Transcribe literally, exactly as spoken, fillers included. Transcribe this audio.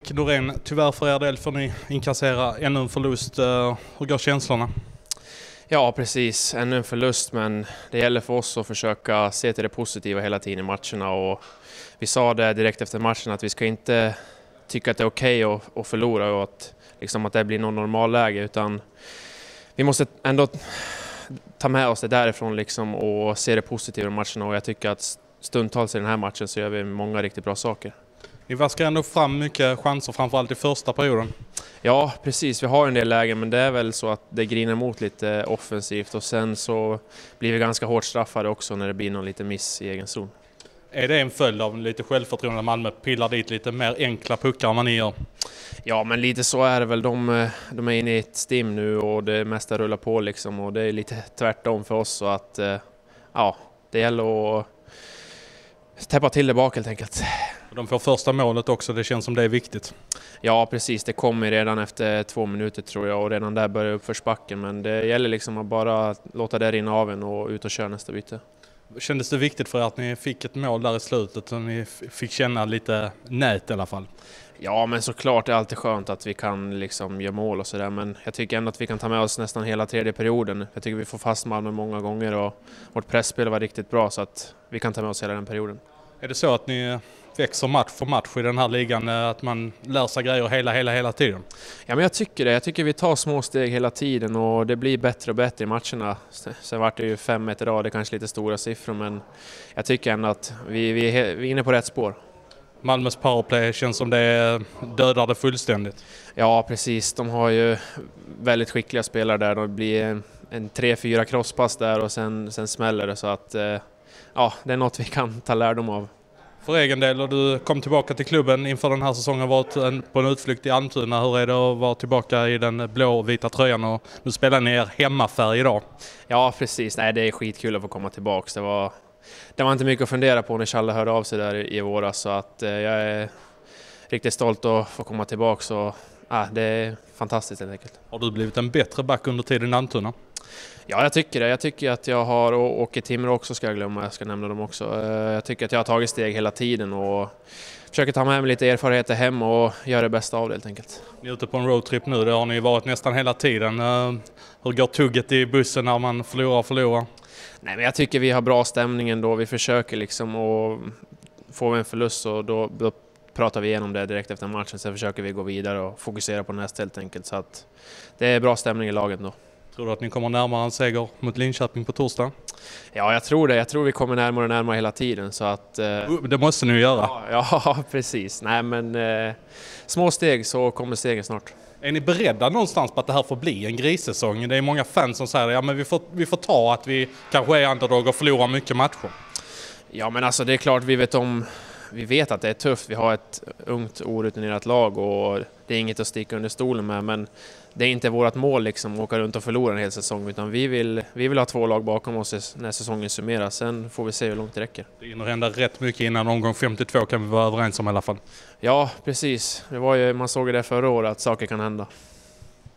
Norén, tyvärr för er del får ni inkassera ännu en förlust. Hur går känslorna? Ja, precis. Ännu en förlust, men det gäller för oss att försöka se till det positiva hela tiden i matcherna. Och vi sa det direkt efter matchen att vi ska inte tycka att det är okej okay att, att förlora och att, liksom, att det blir någon normalläge, utan vi måste ändå ta med oss det därifrån liksom, och se det positiva i matcherna. Och jag tycker att stundtals i den här matchen så gör vi många riktigt bra saker. Ni vaskar ändå fram mycket chanser, framförallt i första perioden. Ja, precis. Vi har en del lägen, men det är väl så att det griner emot lite offensivt. Och sen så blir vi ganska hårt straffade också när det blir någon liten miss i egen zon. Är det en följd av lite självförtroende när Malmö pillar dit lite mer enkla puckar än vad ni gör? Ja, men lite så är det väl. De, de är inne i ett stim nu och det mesta rullar på liksom. Och det är lite tvärtom för oss, så att ja, det gäller att täppa till det bak helt enkelt. De får första målet också, det känns som det är viktigt. Ja, precis. Det kommer redan efter två minuter tror jag och redan där börjar uppförsbacken. Men det gäller liksom att bara låta det rinna av en och ut och köra nästa byte. Kändes det viktigt för er att ni fick ett mål där i slutet och ni fick känna lite nät i alla fall? Ja, men såklart är det alltid skönt att vi kan liksom göra mål och sådär. Men jag tycker ändå att vi kan ta med oss nästan hela tredje perioden. Jag tycker vi får fast Malmö många gånger och vårt pressspel var riktigt bra, så att vi kan ta med oss hela den perioden. Är det så att ni växer match för match i den här ligan, att man lär sig grejer hela, hela, hela tiden? Ja, men jag tycker det. Jag tycker vi tar små steg hela tiden och det blir bättre och bättre i matcherna. Sen var det ju fem ett rad, det är kanske lite stora siffror, men jag tycker ändå att vi, vi, är, vi är inne på rätt spår. Malmös powerplay känns som det dödar det fullständigt. Ja, precis. De har ju väldigt skickliga spelare där. Det blir en, en tre fyra crosspass där och sen, sen smäller det, så att ja, det är något vi kan ta lärdom av. För egen del, och du kom tillbaka till klubben inför den här säsongen, varit en, på en utflykt i Almtuna. Hur är det att vara tillbaka i den blå och vita tröjan, och nu spelar ni er hemmafärg idag? Ja, precis. Nej, det är skitkul att få komma tillbaka. Det var, det var inte mycket att fundera på när Challe hörde av sig där i, i våras, så att eh, jag är riktigt stolt att få komma tillbaka. Så, ah, det är fantastiskt helt enkelt. Har du blivit en bättre back under tiden i Almtuna? Ja, jag tycker det. Jag tycker att jag har, och Åke Timrå också ska jag glömma, jag ska nämna dem också. Jag tycker att jag har tagit steg hela tiden och försöker ta med mig lite erfarenheter hem och göra det bästa av det helt enkelt. Ni är ute på en roadtrip nu, det har ni varit nästan hela tiden. Hur går tugget i bussen när man förlorar och förlorar? Nej, men jag tycker vi har bra stämning ändå. Vi försöker liksom, och får vi en förlust så då, då pratar vi igenom det direkt efter matchen. Sen försöker vi gå vidare och fokusera på nästa helt enkelt. Så att det är bra stämning i laget då. Tror du att ni kommer närmare en seger mot Linköping på torsdag? Ja, jag tror det. Jag tror vi kommer närmare och närmare hela tiden. Så att, eh, det måste ni ju göra. Ja, ja precis. Nej, men eh, små steg så kommer stegen snart. Är ni beredda någonstans på att det här får bli en grissäsong? Det är många fans som säger att ja, men vi, får, vi får ta att vi kanske är underdog och förlorar mycket matcher. Ja, men alltså det är klart vi vet om... Vi vet att det är tufft. Vi har ett ungt orutinerat lag och det är inget att sticka under stolen med, men det är inte vårt mål liksom att åka runt och förlora en hel säsong, utan vi vill, vi vill ha två lag bakom oss när säsongen summeras. Sen får vi se hur långt det räcker. Det hinner hända rätt mycket innan omgång femtiotvå, kan vi vara överens om i alla fall. Ja, precis. Det var ju, man såg det förra året att saker kan hända.